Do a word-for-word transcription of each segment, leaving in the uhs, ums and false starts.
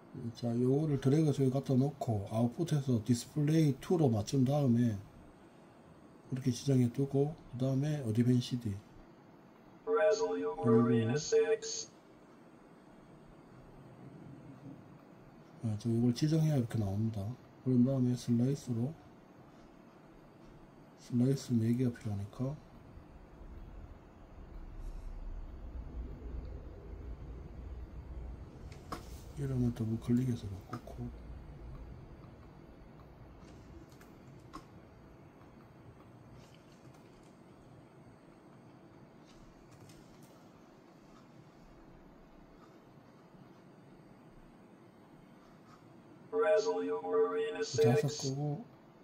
자, 요거를 드래그 저기 갖다 놓고 아웃풋에서 디스플레이 이로 맞춘 다음에 이렇게 지정해 두고 그 다음에 어드밴 씨디 그리고 아, 저 이걸 지정해야 이렇게 나옵니다. 그런 다음에 슬라이스로 슬라이스 네 개가 필요하니까 이러면 더블 클릭해서 바꾸고 다섯 끄고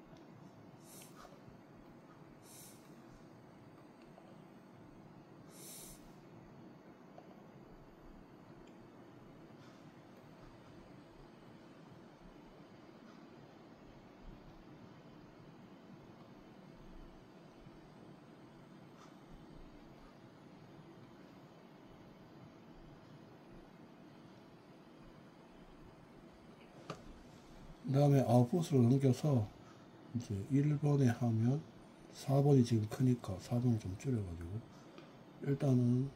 그 다음에 아웃풋으로 넘겨서 이제 일 번에 하면 사 번이 지금 크니까 사 번을 좀 줄여가지고 일단은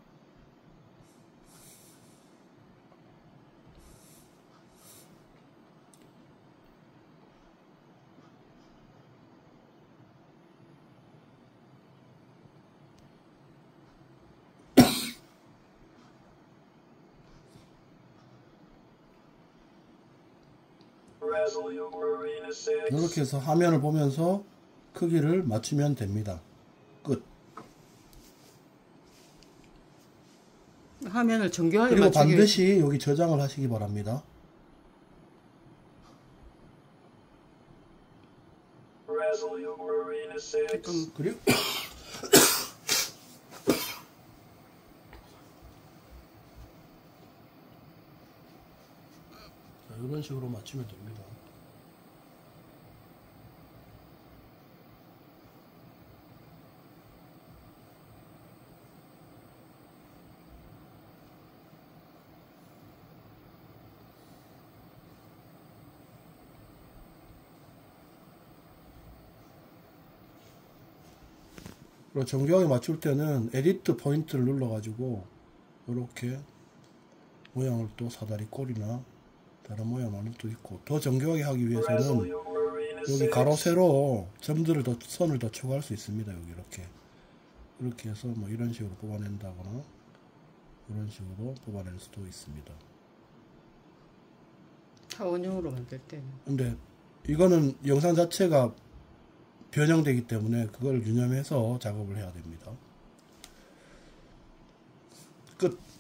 이렇게 해서 화면을 보면서 크기를 맞추면 됩니다. 끝. 화면을 정교하게 그리고 맞추기... 반드시 여기 저장을 하시기 바랍니다. 조금... 그리고 자, 이런 식으로 맞추면 됩니다. 그리고 정교하게 맞출 때는 에디트 포인트를 눌러 가지고 이렇게 모양을 또 사다리 꼴이나 다른 모양을 또 있고 더 정교하게 하기 위해서는 여기 가로 세로 점들을 더 선을 더 추가할 수 있습니다. 여기 이렇게 이렇게 해서 뭐 이런 식으로 뽑아낸다거나 이런 식으로 뽑아낼 수도 있습니다. 타원형으로 만들 때는 근데 이거는 영상 자체가 변형되기 때문에 그걸 유념해서 작업을 해야 됩니다. 끝.